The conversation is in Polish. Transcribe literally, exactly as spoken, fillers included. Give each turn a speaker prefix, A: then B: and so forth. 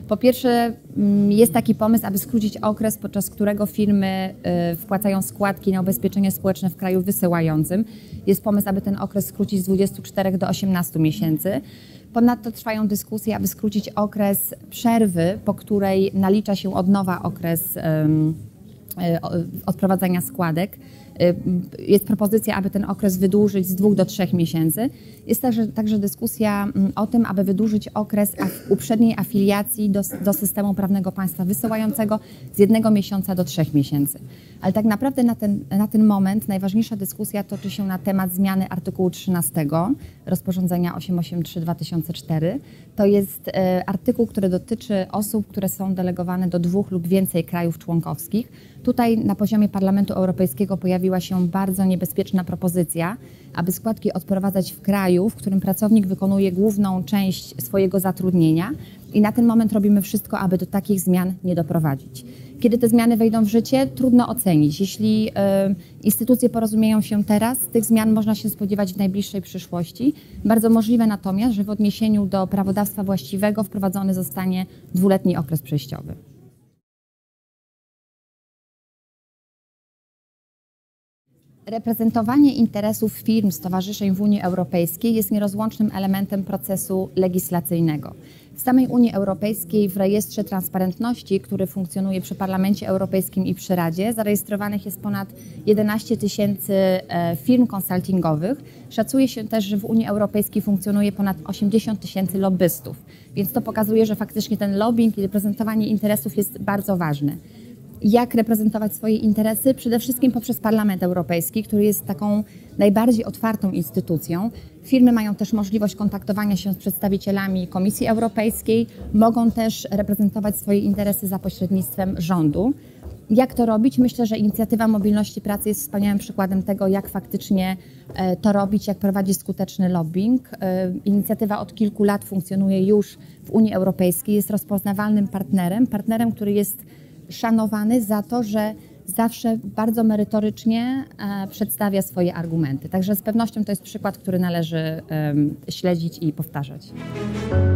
A: Po pierwsze, jest taki pomysł, aby skrócić okres, podczas którego firmy wpłacają składki na ubezpieczenie społeczne w kraju wysyłającym. Jest pomysł, aby ten okres skrócić z dwudziestu czterech do osiemnastu miesięcy. Ponadto trwają dyskusje, aby skrócić okres przerwy, po której nalicza się od nowa okres um, odprowadzania składek. Jest propozycja, aby ten okres wydłużyć z dwóch do trzech miesięcy. Jest także, także dyskusja o tym, aby wydłużyć okres af, uprzedniej afiliacji do, do systemu prawnego państwa wysyłającego z jednego miesiąca do trzech miesięcy. Ale tak naprawdę na ten, na ten moment najważniejsza dyskusja toczy się na temat zmiany artykułu trzynastego rozporządzenia osiemset osiemdziesiąt trzy dwa tysiące cztery. To jest e, artykuł, który dotyczy osób, które są delegowane do dwóch lub więcej krajów członkowskich. Tutaj na poziomie Parlamentu Europejskiego pojawiła się bardzo niebezpieczna propozycja, aby składki odprowadzać w kraju, w którym pracownik wykonuje główną część swojego zatrudnienia, i na ten moment robimy wszystko, aby do takich zmian nie doprowadzić. Kiedy te zmiany wejdą w życie, trudno ocenić. Jeśli y, instytucje porozumieją się teraz, tych zmian można się spodziewać w najbliższej przyszłości. Bardzo możliwe natomiast, że w odniesieniu do prawodawstwa właściwego wprowadzony zostanie dwuletni okres przejściowy. Reprezentowanie interesów firm, stowarzyszeń w Unii Europejskiej jest nierozłącznym elementem procesu legislacyjnego. W samej Unii Europejskiej w rejestrze transparentności, który funkcjonuje przy Parlamencie Europejskim i przy Radzie, zarejestrowanych jest ponad jedenaście tysięcy firm konsultingowych. Szacuje się też, że w Unii Europejskiej funkcjonuje ponad osiemdziesiąt tysięcy lobbystów, więc to pokazuje, że faktycznie ten lobbying i reprezentowanie interesów jest bardzo ważne. Jak reprezentować swoje interesy? Przede wszystkim poprzez Parlament Europejski, który jest taką najbardziej otwartą instytucją. Firmy mają też możliwość kontaktowania się z przedstawicielami Komisji Europejskiej, mogą też reprezentować swoje interesy za pośrednictwem rządu. Jak to robić? Myślę, że inicjatywa mobilności pracy jest wspaniałym przykładem tego, jak faktycznie to robić, jak prowadzić skuteczny lobbying. Inicjatywa od kilku lat funkcjonuje już w Unii Europejskiej, jest rozpoznawalnym partnerem, partnerem, który jest szanowany za to, że zawsze bardzo merytorycznie e, przedstawia swoje argumenty. Także z pewnością to jest przykład, który należy e, śledzić i powtarzać.